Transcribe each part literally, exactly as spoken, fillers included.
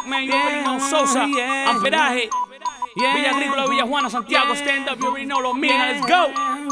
Rock, man. You already know Sosa, yeah, Amperaje, yeah, Villa Agrícola, Villa Juana, Santiago, stand up, you already know lo mío, let's go.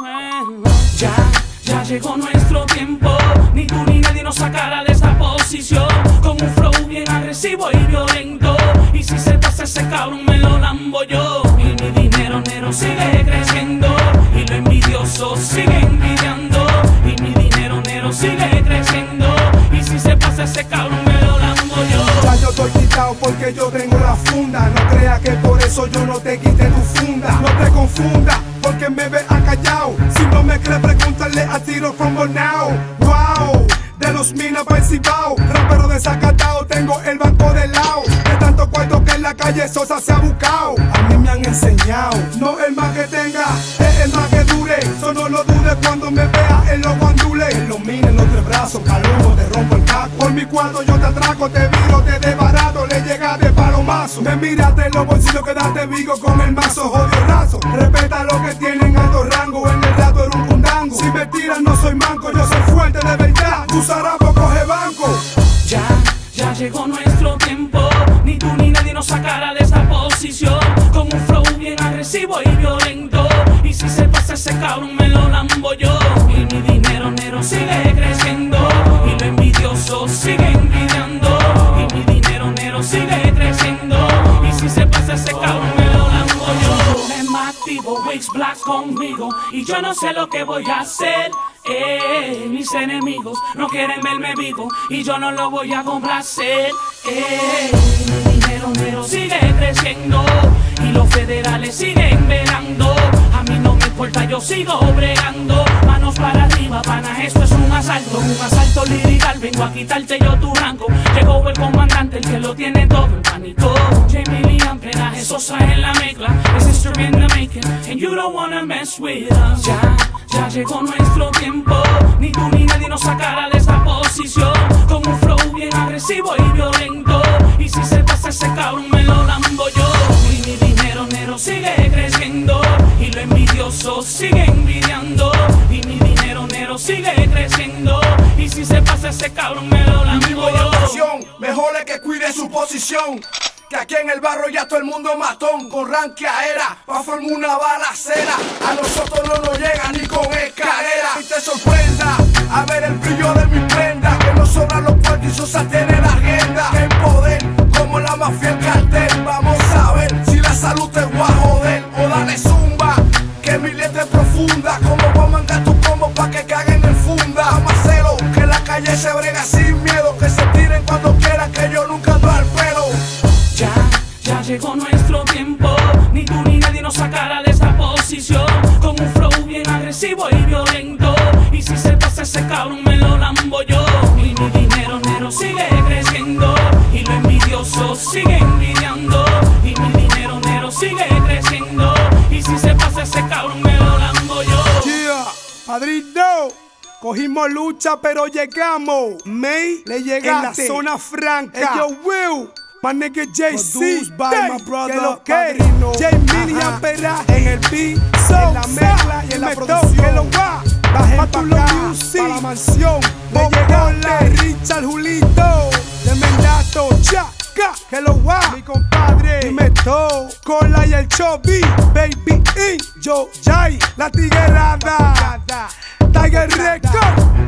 Ya, ya llegó nuestro tiempo, ni tú ni nadie nos sacará de esta posición. Con un flow bien agresivo y violento, y si se pasa ese cabrón me lo lambo yo. Y mi dinero negro sigue creciendo, y los envidiosos siguen envidiando. Y mi dinero negro sigue creciendo, y si se pasa ese cabrón me lo lambo yo. Ya yo estoy quitado porque yo tengo la funda. No creas que por eso yo no te quité tu funda. No te confunda porque me ves acallado. Si no me crees pregúntale a Tiro from Bonao. Wow, de los minas pa' el Cibao, rapero desacatado, tengo el banco de lado. De tanto cuarto que en la calle Sosa se ha buscado. A mí me han enseñado, no el más que tenga, es el más que dure. Eso no lo dudes cuando me veas en los guandules. En los minas, en los tres brazos, palomo, te rompo el caco. Por mi cuarto yo te atraco, te viro, te desbarato, le llega de palomazo. Me miraste en los bolsillos, quedaste vivo con el mazo, jodido raso. Respeta lo que tienen alto rango, en el rato era un pundango. Si me tiras no soy manco, yo soy fuerte de verdad. Tu zarapo coge banco. Ya, ya llegó nuestro tiempo, ni tú ni nadie nos sacará de esta posición. Con un flow bien agresivo y violento, y si se pasa ese cabrón me lo lambo yo. Y mi dinero negro sigue creciendo, y los envidiosos siguen envidiando. Y mi dinero negro sigue creciendo, y si se pasa ese cabrón me lo lambo yo. Me activo, Wix Black conmigo, y yo no sé lo que voy a hacer. Eh, mis enemigos no quieren verme vivo, y yo no lo voy a complacer. Eh, mi dinero negro sigue creciendo, y los federales siguen velando. A mí no me importa, yo sigo bregando. Manos para arriba, pana, esto es un asalto. Un asalto lirical, vengo a quitarte yo tu rango. Llegó el comandante, el que lo tiene todo en pánico. Jamie Lee, Amperaje, Sosa en la mezcla. Es history in the making, and you don't wanna mess with us. Ya, ya llegó nuestro tiempo, ni tú ni nadie nos sacará de esta posición. Con un flow bien agresivo y violento, y si se pasa ese cabrón me lo lambo yo. Y mi dinero negro sigue creciendo, y los envidiosos siguen envidiando. Y mi dinero negro sigue creciendo, y si se pasa ese cabrón me lo lambo yo. Mejor es que cuide su posición, que aquí en el barrio ya todo el mundo matón. Con ranqueadera, pa' formar una balacera. A nosotros no nos llega ni con escalera. Y te sorprenda a ver el brillo de mi prenda, que no sobran los cuartos y Sosa tiene la agenda. El poder, como la mafia, el cartel. Vamos a ver si la salud te va a joder. O dale zumba, que mi letra es profunda. Como voy a mangar tu combo pa' que caguen en funda. Amacero, que la calle se brega sin miedo. Que se tiren cuando quieran, que yo nunca ando al pelo. Ya, ya llegó nuestro tiempo, ni tú ni nadie nos sacará de esta posición. Con un flow bien agresivo y violento, y si se pasa ese cabrón me lo lambo yo. Y mi dinero negro sigue creciendo, y los envidiosos siguen envidiando. Y mi dinero negro sigue creciendo, y si se pasa ese cabrón me lo lambo yo. Yeah, padrino, cogimos lucha pero llegamos. May, le llegaste en la zona franca. Hey, yo, Will, my nigga J C, by my brother, que lo que Jamie y Amperaje en el beat, en la mezcla y en la producción. Que lo va, bajé pa' tu music, pa' la mansión. Le llegó la Richard Julito, de Mendato, Chaca, que lo va, mi compadre. Dime todo, Cola y el Chovy, Baby E, Yo Jai, la tiguerada, Tiger Record.